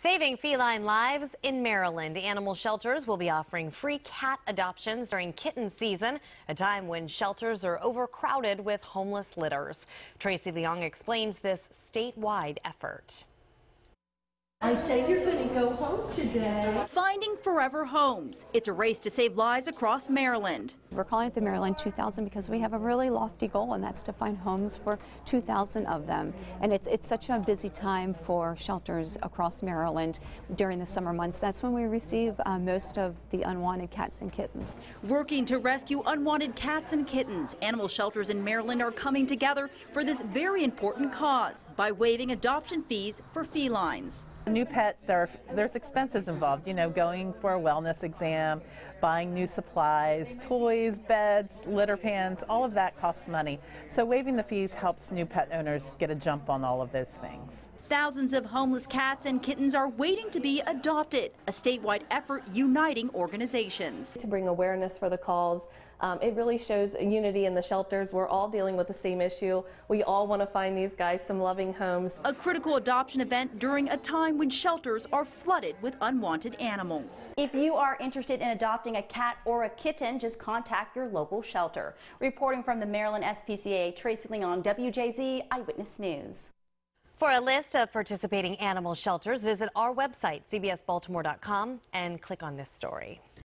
Saving feline lives in Maryland. Animal shelters will be offering free cat adoptions during kitten season, a time when shelters are overcrowded with homeless litters. Tracey Leong explains this statewide effort. I say you're going to go home today. Finding forever homes. It's a race to save lives across Maryland. We're calling it the Maryland 2000 because we have a really lofty goal, and that's to find homes for 2,000 of them. And it's such a busy time for shelters across Maryland during the summer months. That's when we receive most of the unwanted cats and kittens. Working to rescue unwanted cats and kittens, animal shelters in Maryland are coming together for this very important cause by waiving adoption fees for felines. A new pet, there's expenses involved, going for a wellness exam, buying new supplies, toys, beds, litter pans, all of that costs money. So waiving the fees helps new pet owners get a jump on all of those things. Thousands of homeless cats and kittens are waiting to be adopted, a statewide effort uniting organizations. To bring awareness for the cause, it really shows unity in the shelters. We're all dealing with the same issue. We all want to find these guys some loving homes. A critical adoption event during a time when shelters are flooded with unwanted animals. If you are interested in adopting a cat or a kitten, just contact your local shelter. Reporting from the Maryland SPCA, Tracey Leong, WJZ Eyewitness News. For a list of participating animal shelters, visit our website, cbsbaltimore.com, and click on this story.